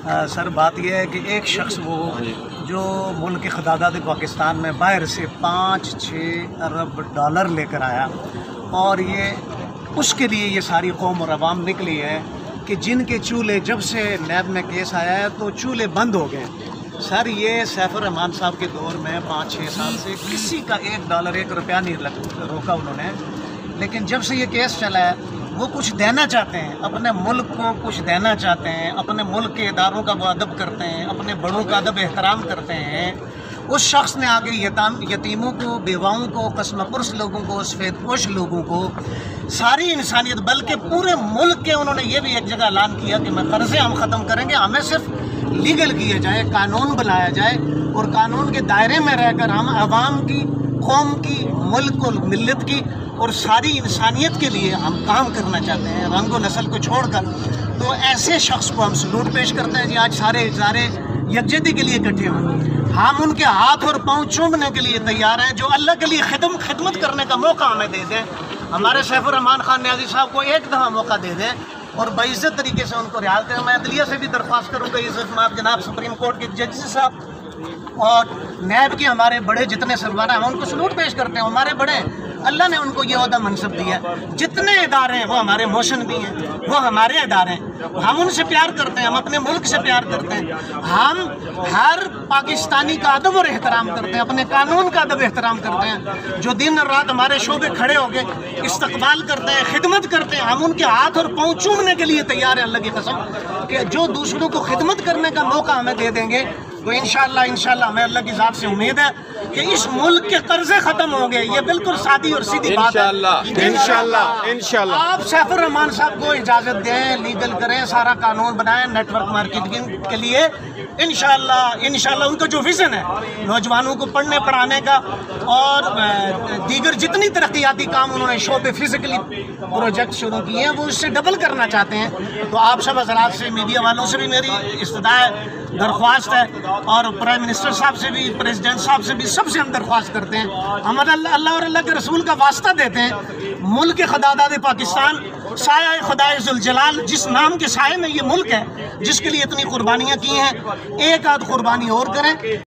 سر بات یہ ہے کہ ایک شخص وہ جو ملک خدادات پاکستان میں باہر سے 5-6 ارب ڈالر لے کر آیا، اور یہ اس کے لیے یہ ساری قوم اور عوام نکلی ہے کہ جن کے چولہے جب سے نیب میں کیس آیا ہے تو چولہے بند ہو گئے۔ سر یہ سیف الرحمان صاحب کے دور میں 5-6 سال سے کسی کا $1 1 روپیہ نہیں روکا انہوں نے، لیکن جب سے یہ کیس چلا ہے وہ کچھ دینا چاہتے ہیں، اپنے ملک کو کچھ دینا چاہتے ہیں، اپنے ملک کے اداروں کا وہ ادب کرتے ہیں، اپنے بڑوں کا ادب احترام کرتے ہیں۔ اس شخص نے آگے یتیموں کو، بیواؤں کو، قسم پرس لوگوں کو، سفید پوش لوگوں کو، ساری انسانیت، بلکہ پورے ملک کے انہوں نے یہ بھی ایک جگہ اعلان کیا کہ میں قرضے ہم ختم کریں گے، ہمیں صرف لیگل کیا جائے، قانون بنایا جائے، اور قانون کے دائرے میں رہ کر ہم عوام کی، قوم کی، ملک اور ملت کی اور ساری انسانیت کے لیے ہم کام کرنا چاہتے ہیں، رنگ و نسل کو چھوڑ کر۔ تو ایسے شخص کو ہم سلوٹ پیش کرتے ہیں۔ جی آج سارے ادارے یکجہتی کے لیے اکٹھے ہوئے، ہم ان کے ہاتھ اور پاؤں چومنے کے لیے تیار ہیں، جو اللہ کے لیے خدمت کرنے کا موقع ہمیں دے دیں۔ ہمارے سیف الرحمان خان نیازی صاحب کو ایک دفعہ موقع دے دیں اور باعزت طریقے سے ان کو رہا کریں۔ میں عدلیہ سے بھی درخواست کروں گا، عزت جناب سپریم کورٹ کے ججز صاحب اور نیب کے ہمارے بڑے جتنے سربراہ ہیں، ہم ان کو سلوٹ پیش کرتے ہیں۔ ہمارے بڑے، اللہ نے ان کو یہ عہدہ منصب دیا ہے۔ جتنے ادارے ہیں وہ ہمارے موشن بھی ہیں، وہ ہمارے ادارے ہیں، ہم ان سے پیار کرتے ہیں، ہم اپنے ملک سے پیار کرتے ہیں، ہم ہر پاکستانی کا ادب اور احترام کرتے ہیں، اپنے قانون کا ادب احترام کرتے ہیں۔ جو دن اور رات ہمارے شعبے کھڑے ہو گئے، استقبال کرتے ہیں، خدمت کرتے ہیں، ہم ان کے ہاتھ اور پاؤں چومنے کے لیے تیار ہیں، اللہ کی قسم، کہ جو دوسروں کو خدمت کرنے کا موقع ہمیں دے دیں گے تو انشاءاللہ ہمیں اللہ کی ذات سے امید ہے کہ اس ملک کے قرضے ختم ہوں گے۔ یہ بالکل سادی اور سیدھی بات ہے۔ انشاءاللہ آپ سیف الرحمان صاحب کو اجازت دیں، لیگل کریں، سارا قانون بنائیں نیٹ ورک مارکیٹنگ کے لیے۔ انشاءاللہ ان کا جو ویژن ہے نوجوانوں کو پڑھنے پڑھانے کا اور دیگر جتنی ترقیاتی کام انہوں نے شعبے فزیکلی پروجیکٹ شروع کیے ہیں وہ اس سے ڈبل کرنا چاہتے ہیں۔ تو آپ سب حضرات سے، میڈیا والوں سے بھی میری استدعا ہے، درخواست ہے، اور پرائم منسٹر صاحب سے بھی، پریزیڈنٹ صاحب سے بھی، سب سے ہم درخواست کرتے ہیں، ہم اللہ اور اللہ کے رسول کا واسطہ دیتے ہیں، ملک خدادات پاکستان، سایہ خدائے ذوالجلال، جس نام کے سائے میں یہ ملک ہے، جس کے لیے اتنی قربانیاں کی ہیں، ایک آدھ قربانی اور کریں۔